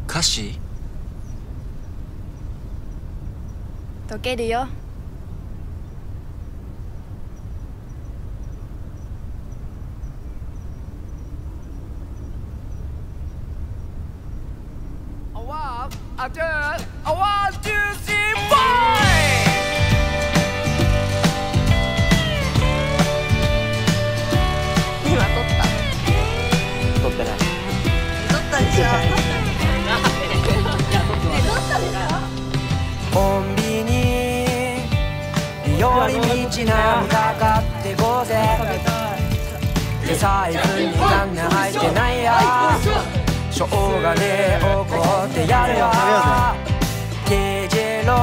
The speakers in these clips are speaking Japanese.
歌詞解けるよ。 今撮った？撮ってない。撮ったでしょ。 コンビニ寄り道な向かってこうぜ。で財布に金入ってないや。しょうがねえ怒ってやるわ。T字路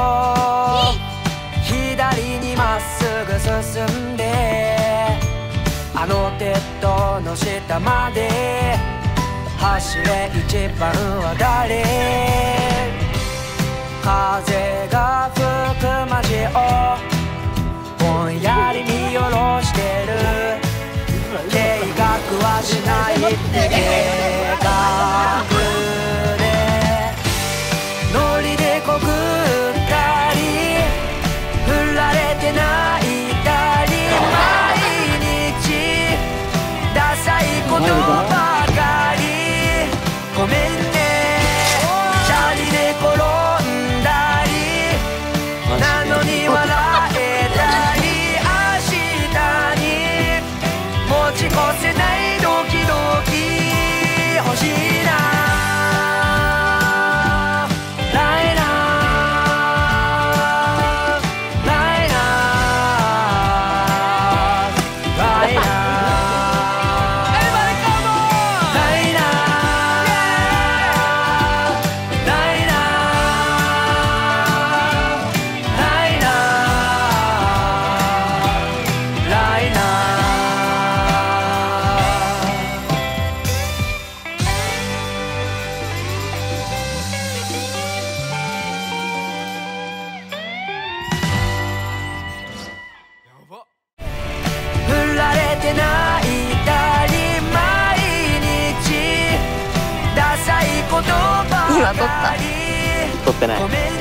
左にまっすぐ進んであの鉄塔の下まで走れ一番は誰。風が吹く街をぼんやり見下ろしてる。計画はしないって計画でノリで告ったり振られて泣いたり毎日ダサいことばかり。ごめんねチャリで転んだりなのに笑えたり明日に持ち越せないドキドキ欲しいな。ライナーライナーライナー振られて泣いたり毎日ダサいことばかり。 今撮った？撮ってない。 ごめん